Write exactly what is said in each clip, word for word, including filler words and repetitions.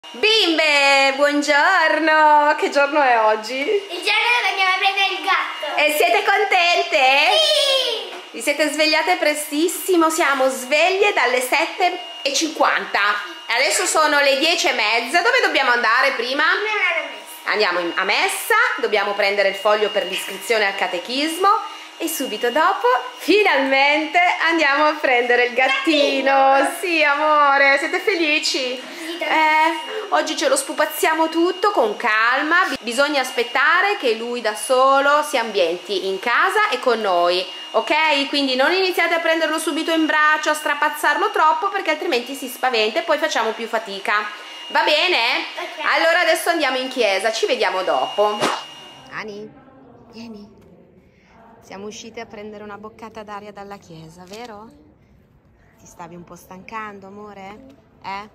Bimbe, buongiorno! Che giorno è oggi? Il giorno dove andiamo a prendere il gatto! E siete contente? Sì! Vi siete svegliate prestissimo, siamo sveglie dalle sette e cinquanta. Adesso sono le dieci e mezza. Dove dobbiamo andare prima? Andiamo a messa, dobbiamo prendere il foglio per l'iscrizione al catechismo e subito dopo, finalmente, andiamo a prendere il gattino. gattino. Sì, amore, siete felici? Eh, oggi ce lo spupazziamo tutto con calma, bisogna aspettare che lui da solo si ambienti in casa e con noi, ok? Quindi non iniziate a prenderlo subito in braccio, a strapazzarlo troppo perché altrimenti si spaventa e poi facciamo più fatica. Va bene? Okay. Allora adesso andiamo in chiesa, ci vediamo dopo. Ani, vieni. Siamo uscite a prendere una boccata d'aria dalla chiesa, vero? Ti stavi un po' stancando, amore? Eh?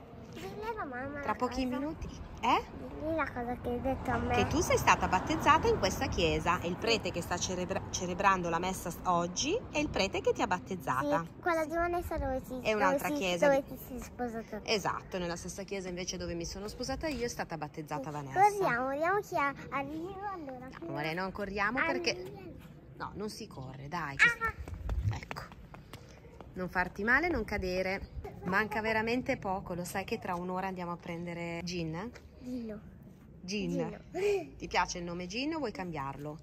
Tra pochi minuti, eh? Lì la cosa che hai detto a me. Che tu sei stata battezzata in questa chiesa e il prete che sta celebra celebrando la messa oggi è il prete che ti ha battezzata. Sì, quella di Vanessa dove ti è un'altra chiesa dove ti sei sposata. Esatto, nella stessa chiesa invece dove mi sono sposata io è stata battezzata sì. Vanessa. Corriamo, vediamo chi arriva allora. No, amore, non corriamo perché no, non si corre, dai. Che... Ah. Ecco. Non farti male, non cadere. Manca veramente poco, lo sai che tra un'ora andiamo a prendere Gin? Gino. Gin. Gino. Ti piace il nome Gin o vuoi cambiarlo?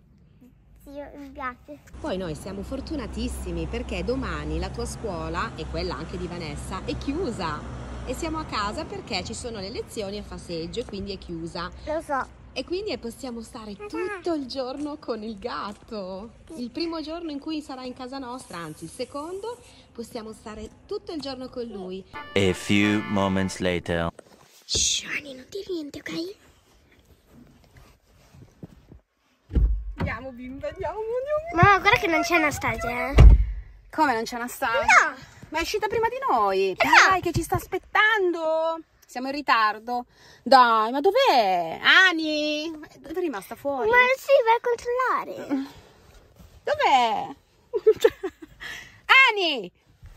Sì, mi piace. Poi noi siamo fortunatissimi perché domani la tua scuola e quella anche di Vanessa è chiusa e siamo a casa perché ci sono le lezioni a Faseggio e quindi è chiusa. Lo so. E quindi possiamo stare tutto il giorno con il gatto. Il primo giorno in cui sarà in casa nostra, anzi il secondo, possiamo stare tutto il giorno con lui. A few moments later. Shh, Ani, non dire niente, ok? Andiamo bimba, andiamo, andiamo. Mamma, guarda che non c'è Anastasia, eh. Come non c'è Anastasia? No! Ma è uscita prima di noi. No. Dai, che ci sta aspettando. Siamo in ritardo. Dai, ma dov'è? Ani? Dove è rimasta fuori? Ma sì, vai a controllare. Dov'è? Ani!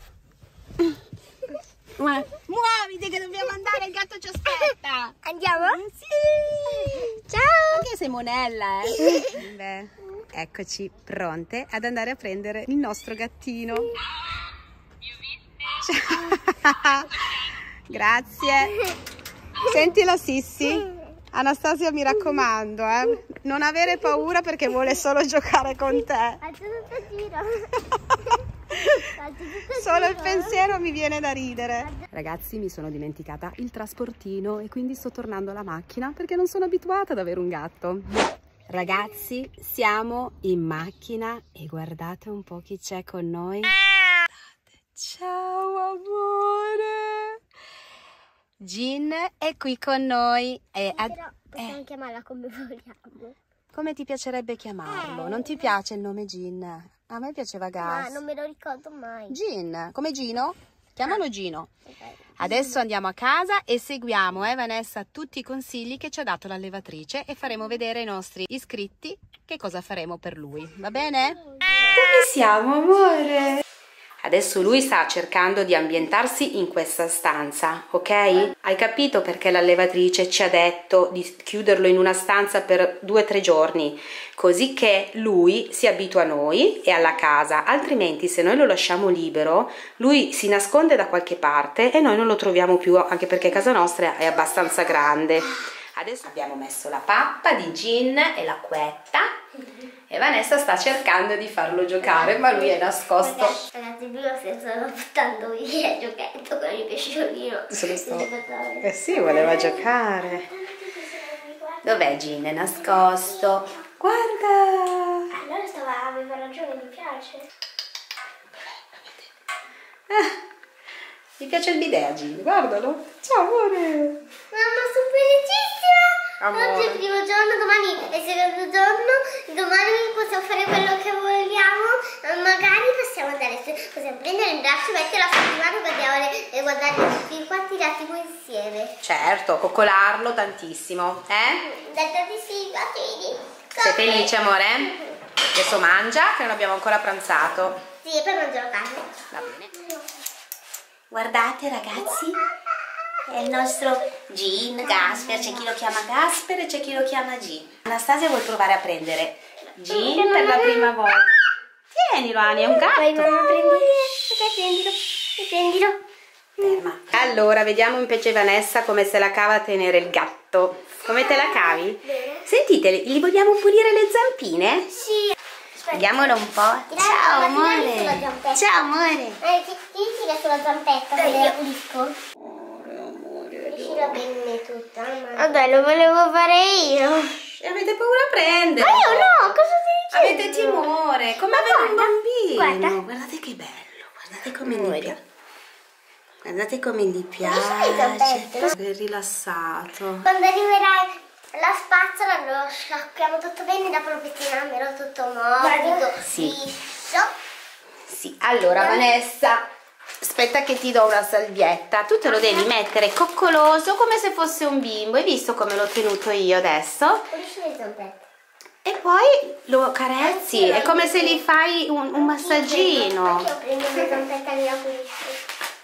Ma, muoviti che dobbiamo andare, il gatto ci aspetta. Andiamo? Sì! Ciao! Anche sei monella, eh? Beh, eccoci pronte ad andare a prendere il nostro gattino. Ciao! Grazie. Senti la Sissi? Anastasia, mi raccomando, eh? Non avere paura perché vuole solo giocare con te. Solo il pensiero mi viene da ridere. Ragazzi, mi sono dimenticata il trasportino e quindi sto tornando alla macchina perché non sono abituata ad avere un gatto. Ragazzi, siamo in macchina e guardate un po' chi c'è con noi. Ciao amore! Gin è qui con noi. E sì, però possiamo eh. chiamarla come vogliamo. Come ti piacerebbe chiamarlo? Eh. Non ti piace il nome Gin? A me piaceva Gas. No, non me lo ricordo mai. Gin, come Gino? Chiamalo ah. Gino. Okay. Adesso andiamo a casa e seguiamo, eh Vanessa, tutti i consigli che ci ha dato l'allevatrice e faremo vedere ai nostri iscritti che cosa faremo per lui. Va bene? Dove siamo, amore? Adesso lui sta cercando di ambientarsi in questa stanza, ok? Hai capito perché l'allevatrice ci ha detto di chiuderlo in una stanza per due o tre giorni, così che lui si abitua a noi e alla casa, altrimenti se noi lo lasciamo libero, lui si nasconde da qualche parte e noi non lo troviamo più, anche perché casa nostra è abbastanza grande. Adesso abbiamo messo la pappa di Gin e l'acquetta e Vanessa sta cercando di farlo giocare, ma lui è nascosto. Ragazzi, prima si stava buttando via il giochetto con il pesciolino. Se lo sto... Eh sì, voleva giocare. Dov'è Gin? È nascosto. Guarda! Allora stava, aveva ragione, mi piace. Ah, mi piace il bidet, Gin, guardalo. Ciao amore! Mamma, sono felicissima! Amore. Oggi è il primo giorno, domani è il secondo giorno, domani possiamo fare quello che vogliamo, magari possiamo andare su, possiamo prendere in braccio, mettere la settimana e guardare, e guardare tutti quanti gatti insieme. Certo, coccolarlo tantissimo, eh? Dai tantissimi gattini. Sei felice, amore? Adesso mangia, che non abbiamo ancora pranzato. Sì, e poi mangio la carne. Va bene. Guardate ragazzi, È il nostro Gin, Gasper, c'è chi lo chiama Gasper e c'è chi lo chiama Gin. Anastasia vuol provare a prendere Gin per la prima volta. Tienilo, Ani, è un gatto. Vai mamma, prendilo, prendilo, prendilo. Ferma. Allora, vediamo invece Vanessa come se la cava a tenere il gatto. Come te la cavi? Bene. Sentite, gli vogliamo pulire le zampine? Sì. Vediamolo un po'. Ciao amore. Ciao amore. Eh, ti, ti tira sulla zampetta che la pulisco. Uscirà bene tutta. Vabbè, lo volevo fare io. E avete paura a prendere? Ma io no, cosa stai dicendo? Avete timore, come Ma avere un guarda, bambino. guarda. Guardate che bello, guardate come gli piace. Guardate come gli sono le zampette, piace. È rilassato. Quando arriverai la spazzola lo sciacquiamo tutto bene, dopo lo pettiniamo tutto morbido, Sì. liscio. Sì, allora Vanessa, aspetta che ti do una salvietta. Tu te lo devi mettere coccoloso come se fosse un bimbo. Hai visto come l'ho tenuto io adesso? Pulisci le zampette. E poi lo carezzi, è come se gli fai un, un massaggino. Anche io prendo le zampette e la pulisco.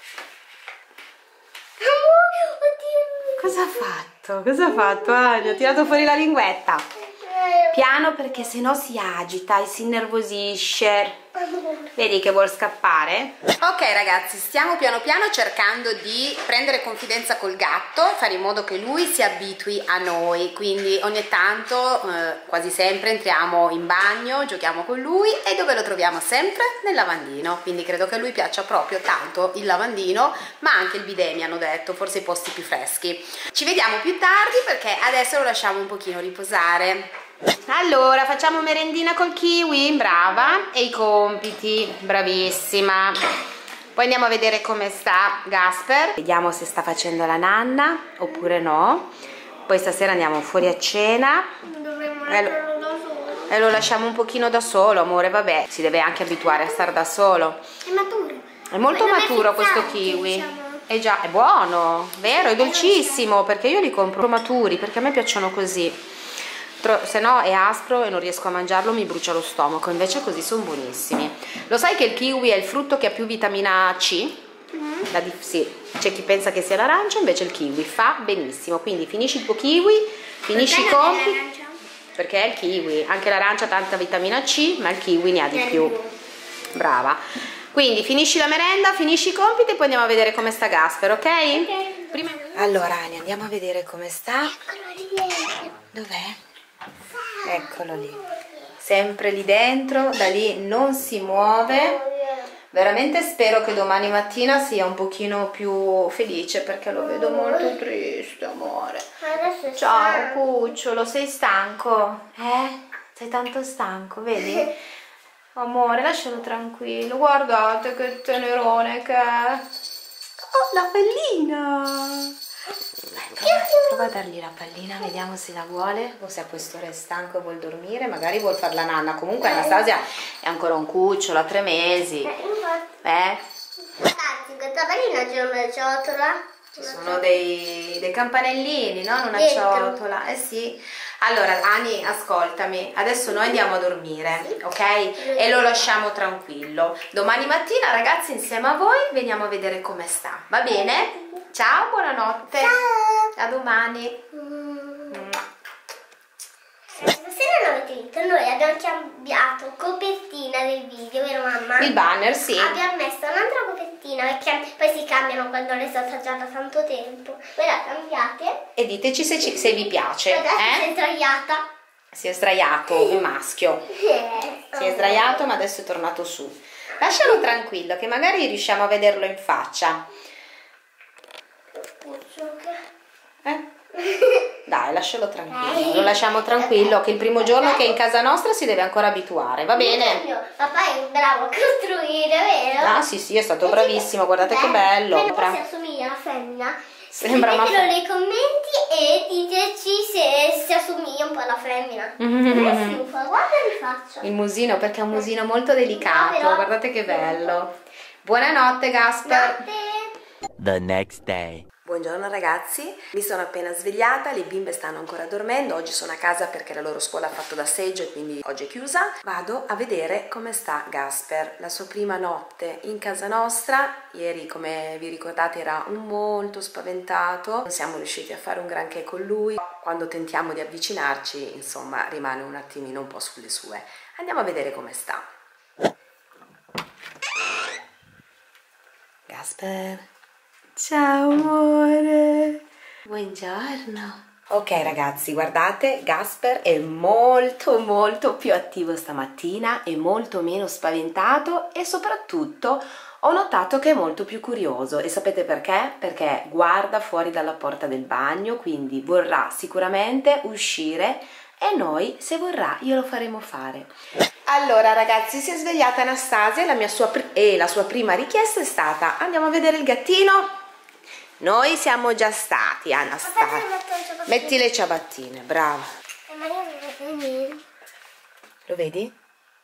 Amore, oddio. Cosa ha fatto? Cosa ha fatto? Ania, ha tirato fuori la linguetta. Piano perché sennò si agita e si innervosisce. Vedi che vuol scappare? Ok ragazzi, stiamo piano piano cercando di prendere confidenza col gatto, fare in modo che lui si abitui a noi, quindi ogni tanto, eh, quasi sempre entriamo in bagno, giochiamo con lui e dove lo troviamo sempre? Nel lavandino, quindi credo che a lui piaccia proprio tanto il lavandino, ma anche il bidet mi hanno detto, forse i posti più freschi. Ci vediamo più tardi perché adesso lo lasciamo un pochino riposare. Allora, facciamo merendina col kiwi, brava, e i compiti, bravissima. Poi andiamo a vedere come sta Gasper, vediamo se sta facendo la nanna oppure no. Poi stasera andiamo fuori a cena Dovremmo e lo, lasciarlo da solo. e lo lasciamo un pochino da solo, amore, vabbè, si deve anche abituare a stare da solo. È maturo. È molto Non è maturo questo frizzante, kiwi. diciamo. È già, è buono, vero, è dolcissimo, perché io li compro maturi, perché a me piacciono così. Se no è aspro e non riesco a mangiarlo, mi brucia lo stomaco, invece così sono buonissimi. Lo sai che il kiwi è il frutto che ha più vitamina C? Mm. La di, sì, c'è chi pensa che sia l'arancia, invece il kiwi fa benissimo. Quindi finisci il tuo kiwi, finisci i compiti. Perché è il kiwi, anche l'arancia ha tanta vitamina C, ma il kiwi ne ha di più. Brava. Quindi finisci la merenda, finisci i compiti e poi andiamo a vedere come sta Gasper, ok? Ok. Prima... Allora Ania, andiamo a vedere come sta. Eccolo lì dentro. Dov'è? Eccolo lì, sempre lì dentro, da lì non si muove. Veramente spero che domani mattina sia un pochino più felice perché lo vedo molto triste, amore. Adesso è Ciao stanco. cucciolo, sei stanco? Eh? Sei tanto stanco, vedi? Amore, lascialo tranquillo, guardate che tenerone che è. Oh, la pallina! Prova, prova a dargli la pallina, vediamo se la vuole o se a quest'ora è stanco e vuol dormire, magari vuol fare la nanna. Comunque Anastasia è ancora un cucciolo, ha tre mesi. Eh? Anzi, questa pallina c'è una ciotola. Ci sono dei, dei campanellini, no? In una Dentro. ciotola. Eh sì. Allora, Ani, ascoltami, adesso noi andiamo a dormire, sì. Ok? E lo lasciamo tranquillo. Domani mattina, ragazzi, insieme a voi veniamo a vedere come sta. Va bene? Ciao, buonanotte. Ciao. A domani. Mm. Se non avete visto, noi abbiamo cambiato copertina del video, vero mamma? Il banner, sì. Abbiamo messo un'altra copertina perché poi si cambiano quando le sono già da tanto tempo. Voi la cambiate. E diteci se, ci, se vi piace. Adesso si è Eh? sdraiata. Si è sdraiato, il maschio. Eh, Si è sdraiato ma adesso è tornato su. Lascialo tranquillo che magari riusciamo a vederlo in faccia. Eh? Dai, lascialo tranquillo. Lo lasciamo tranquillo che il primo giorno che è in casa nostra si deve ancora abituare, va bene? Mio papà è bravo a costruire, vero? Ah sì sì, è stato bravissimo, guardate che bello. Se si assomiglia alla femmina. Sembra una Scrivetelo fe- nei commenti e diteci se si assomiglia un po' alla femmina. Mm-hmm. Guarda li faccio. Il musino, perché è un musino molto delicato, guardate che bello. Buonanotte Gasper. Notte. The next day. Buongiorno ragazzi, mi sono appena svegliata, le bimbe stanno ancora dormendo, oggi sono a casa perché la loro scuola ha fatto da seggio e quindi oggi è chiusa. Vado a vedere come sta Gasper, la sua prima notte in casa nostra. Ieri, come vi ricordate, era molto spaventato, non siamo riusciti a fare un granché con lui. Quando tentiamo di avvicinarci, insomma, rimane un attimino un po' sulle sue. Andiamo a vedere come sta. Gasper. Ciao amore, buongiorno. Ok ragazzi, guardate, Gasper è molto molto più attivo stamattina, è molto meno spaventato e soprattutto ho notato che è molto più curioso. E sapete perché? Perché guarda fuori dalla porta del bagno, quindi vorrà sicuramente uscire e noi, se vorrà, glielo faremo fare. Allora ragazzi, si è svegliata Anastasia la mia sua e la sua prima richiesta è stata: andiamo a vedere il gattino? Noi siamo già stati, Anastasia. Metti le ciabattine, brava. Lo vedi?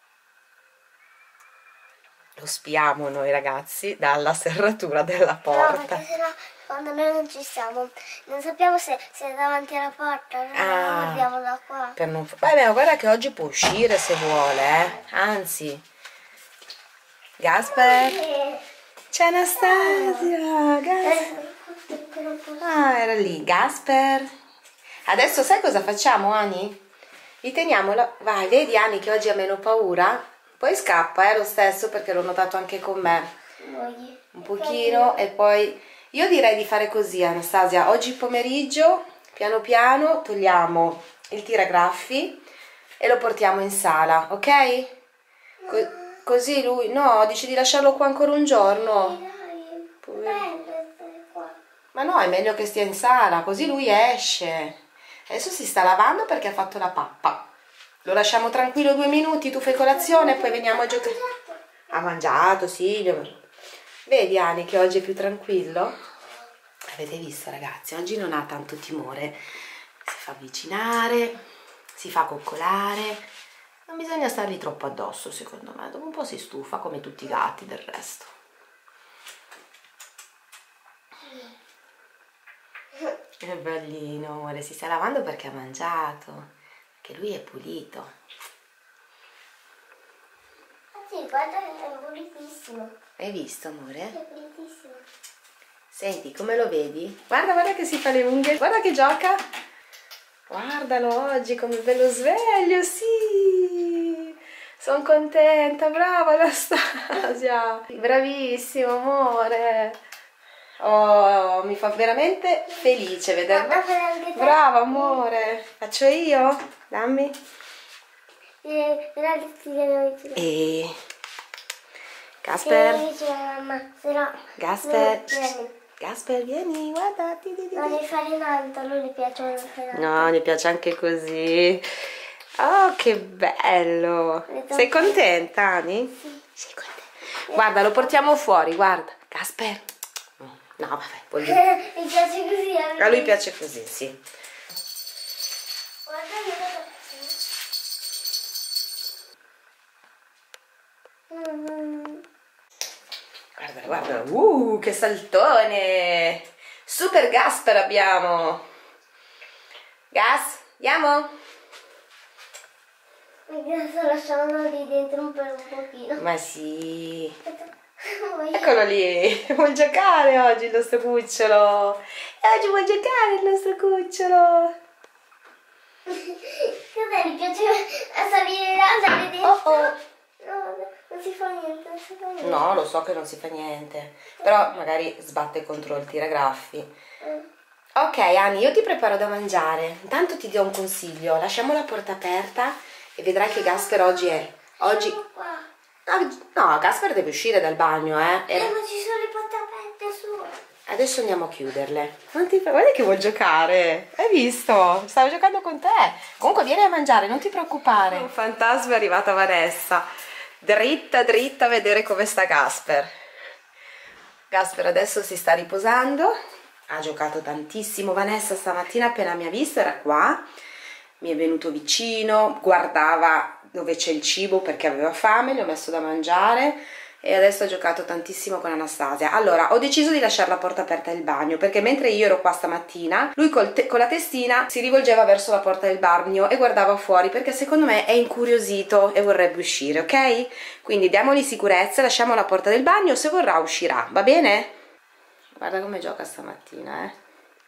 Lo spiamo noi ragazzi dalla serratura della porta. No, perché sennò quando noi non ci siamo non sappiamo se, se è davanti alla porta, noi Ah, lo guardiamo da qua. Per non... Vabbè, guarda che oggi può uscire se vuole, eh. Anzi. Gasper. C'è Anastasia. Gasper. Ah, era lì, Gasper. Adesso sai cosa facciamo, Ani? Gli teniamo la... Vai, vedi Ani che oggi ha meno paura? Poi scappa, eh, lo stesso, perché l'ho notato anche con me. Un pochino e poi... Io direi di fare così, Anastasia. Oggi pomeriggio, piano piano, togliamo il tiragraffi e lo portiamo in sala, ok? Co così lui... No, dici di lasciarlo qua ancora un giorno? Ma no, è meglio che stia in sala, così lui esce. Adesso si sta lavando perché ha fatto la pappa. Lo lasciamo tranquillo due minuti, tu fai colazione e poi veniamo a giocare. Ha mangiato, sì. Vedi Ani che oggi è più tranquillo? Avete visto ragazzi, oggi non ha tanto timore. Si fa avvicinare, si fa coccolare. Non bisogna stargli troppo addosso secondo me, dopo un po' si stufa come tutti i gatti del resto. È bellino amore, si sta lavando perché ha mangiato, che lui è pulito. Ah sì, guarda che è pulitissimo. Hai visto amore? È pulitissimo. Senti, come lo vedi? Guarda, guarda che si fa le unghie, guarda che gioca. Guardalo oggi come bello sveglio, sì. Sono contenta, brava Anastasia. Bravissimo amore. Oh, mi fa veramente felice vederlo. Brava amore. Faccio io? Dammi. E Gasper. Gasper. Gasper, vieni, guarda. Non gli fare in alto, a lui gli piace fare in alto. No, gli piace anche così. Oh, che bello. Sei contenta, Ani? Sì. Sei contenta. Guarda, lo portiamo fuori, guarda. Gasper. No, vabbè, voglio... Mi piace così. A, a lui piace così, sì. Guarda che mm-hmm. Guarda, guarda, uh, che saltone! Super Gasper abbiamo! Gas, andiamo? Mi sto lasciando lì dentro un, per un pochino. Ma sì! Eccolo lì! Vuol giocare oggi il nostro cucciolo! E oggi vuol giocare il nostro cucciolo! Cos'è? Mi piace salire là, andare dentro? Oh oh! No, non si fa niente, non si fa niente. No, lo so che non si fa niente, però magari sbatte contro il tiragraffi. Mm. Ok, Ani, io ti preparo da mangiare. Intanto ti do un consiglio, lasciamo la porta aperta e vedrai che Gasper oggi è... Oggi... Sono qua. No, Gasper deve uscire dal bagno, eh. Eh, ma ci sono le porte aperte su. Adesso andiamo a chiuderle. Non ti... Guarda che vuol giocare. Hai visto? Stavo giocando con te. Comunque vieni a mangiare, non ti preoccupare. Un fantasma è arrivata Vanessa. Dritta, dritta a vedere come sta Gasper. Gasper adesso si sta riposando. Ha giocato tantissimo. Vanessa stamattina appena mi ha visto era qua. Mi è venuto vicino, guardava dove c'è il cibo perché aveva fame, gli ho messo da mangiare e adesso ho giocato tantissimo con Anastasia. Allora, ho deciso di lasciare la porta aperta del bagno, perché mentre io ero qua stamattina, lui col te con la testina si rivolgeva verso la porta del bagno e guardava fuori, perché secondo me è incuriosito e vorrebbe uscire, ok? Quindi diamogli sicurezza, lasciamo la porta del bagno, se vorrà uscirà, va bene? Guarda come gioca stamattina, eh.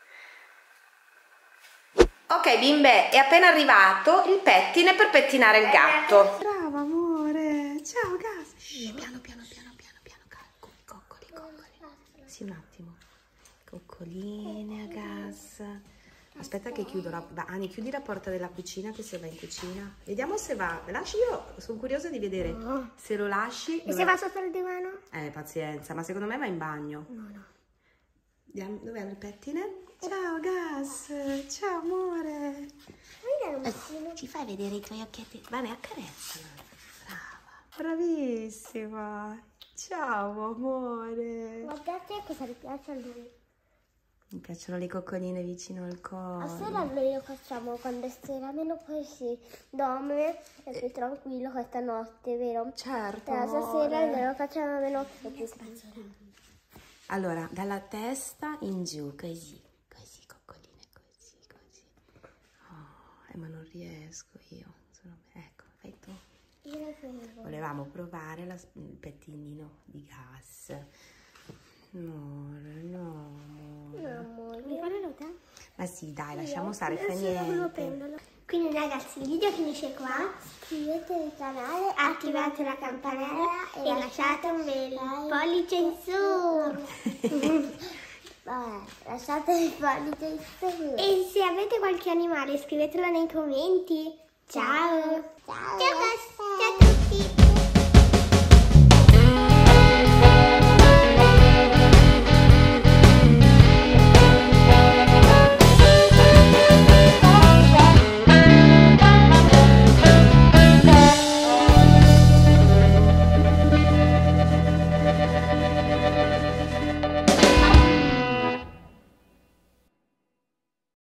Ok bimbe, è appena arrivato il pettine per pettinare il gatto. Brava amore, ciao gas. Shh, piano piano piano piano piano, coccoli, coccoli, coccoli. Sì, un attimo. Coccoline a gas. Aspetta che chiudo la... Ani, chiudi la porta della cucina, che se va in cucina. Vediamo se va. Lasci, io sono curiosa di vedere no. se lo lasci. E se va sotto il divano? Eh, pazienza, ma secondo me va in bagno. No, no. Dov'è il pettine? Ciao gas, ciao amore. Eh, ci fai vedere i tuoi occhietti? Va, ne accarezzano. Brava, bravissima. Ciao amore. Guardate cosa gli piace a lui. Mi piacciono le coccoline vicino al collo. A sera noi lo facciamo quando è sera, almeno poi si dorme e più tranquillo questa notte, vero? Certo. E la sera noi lo facciamo almeno più tranquillo. Allora, dalla testa in giù, così. Così, coccoline, così, così. Oh, eh, ma non riesco io. Sono... Ecco, fai tu. Volevamo provare la, il pettinino di gas. No, no, amore. No, amore. Mi fanno te? Ma sì, dai, lasciamo stare, fa niente. Quindi ragazzi, il video finisce qua. Iscrivetevi al canale, attivate la campanella e lasciate un bel pollice in su. Vabbè, lasciate il pollice in su. E se avete qualche animale, scrivetelo nei commenti. Ciao. Ciao. Ciao, ciao a tutti.